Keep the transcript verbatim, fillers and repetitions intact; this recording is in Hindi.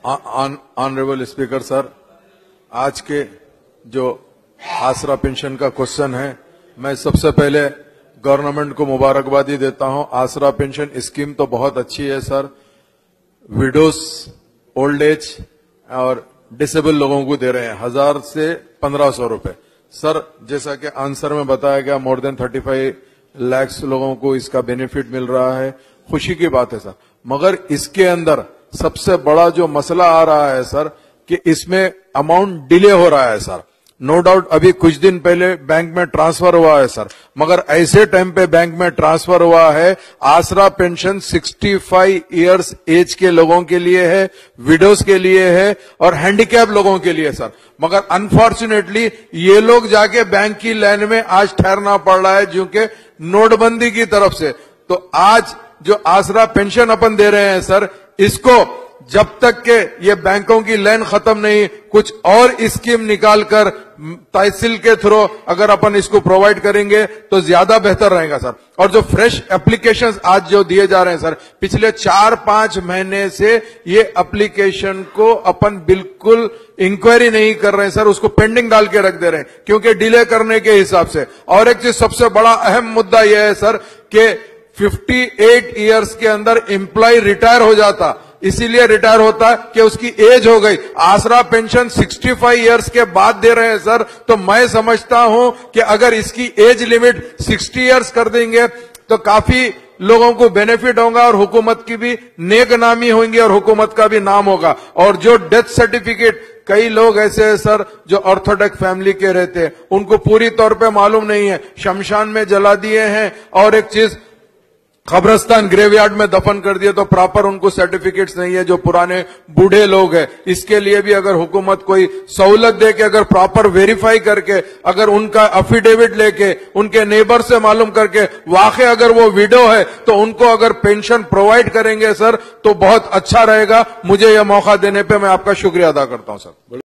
ऑनरेबल स्पीकर सर, आज के जो आसरा पेंशन का क्वेश्चन है, मैं सबसे पहले गवर्नमेंट को मुबारकबादी देता हूं। आसरा पेंशन स्कीम तो बहुत अच्छी है सर। विडोज, ओल्ड एज और डिसेबल लोगों को दे रहे हैं हजार से पंद्रह सौ रुपए सर। जैसा कि आंसर में बताया गया, more than thirty five lakhs लोगों को इसका बेनिफिट मिल रहा है। खुशी की बात है सर, मगर इसके अंदर सबसे बड़ा जो मसला आ रहा है सर कि इसमें अमाउंट डिले हो रहा है सर। नो डाउट अभी कुछ दिन पहले बैंक में ट्रांसफर हुआ है सर, मगर ऐसे टाइम पे बैंक में ट्रांसफर हुआ है। आसरा पेंशन पैंसठ इयर्स एज के लोगों के लिए है, विडोज के लिए है और हैंडीकैप लोगों के लिए सर। मगर अनफॉर्चुनेटली ये लोग जाके बैंक की लाइन में आज ठहरना पड़ रहा है, क्योंकि नोटबंदी की तरफ से। तो आज जो आसरा पेंशन अपन दे रहे हैं सर, इसको जब तक के ये बैंकों की लाइन खत्म नहीं, कुछ और स्कीम निकालकर तहसील के थ्रू अगर अपन इसको प्रोवाइड करेंगे तो ज्यादा बेहतर रहेगा सर। और जो फ्रेश एप्लीकेशंस आज जो दिए जा रहे हैं सर, पिछले चार पांच महीने से ये एप्लीकेशन को अपन बिल्कुल इंक्वायरी नहीं कर रहे हैं सर, उसको पेंडिंग डाल के रख दे रहे हैं क्योंकि डिले करने के हिसाब से। और एक चीज सबसे बड़ा अहम मुद्दा यह है सर कि अट्ठावन इयर्स के अंदर एम्प्लॉय रिटायर हो जाता, इसीलिए रिटायर होता है कि उसकी एज हो गई। आसरा पेंशन पैंसठ इयर्स के बाद दे रहे हैं सर, तो मैं समझता हूं कि अगर इसकी एज लिमिट साठ इयर्स कर देंगे तो काफी लोगों को बेनिफिट होगा और हुकूमत की भी नेक नामी होंगी और हुकूमत का भी नाम होगा। और जो डेथ सर्टिफिकेट, कई लोग ऐसे हैं सर जो ऑर्थोडॉक्स फैमिली के रहते हैं, उनको पूरी तौर पे मालूम नहीं है, शमशान में जला दिए हैं और एक चीज कब्रिस्तान ग्रेवयार्ड में दफन कर दिए, तो प्रॉपर उनको सर्टिफिकेट्स नहीं है, जो पुराने बूढ़े लोग हैं। इसके लिए भी अगर हुकूमत कोई सहूलत दे के अगर प्रॉपर वेरीफाई करके अगर उनका अफिडेविट लेके उनके नेबर से मालूम करके वाकई अगर वो विडो है तो उनको अगर पेंशन प्रोवाइड करेंगे सर तो बहुत अच्छा रहेगा। मुझे यह मौका देने पे मैं आपका शुक्रिया अदा करता हूं सर।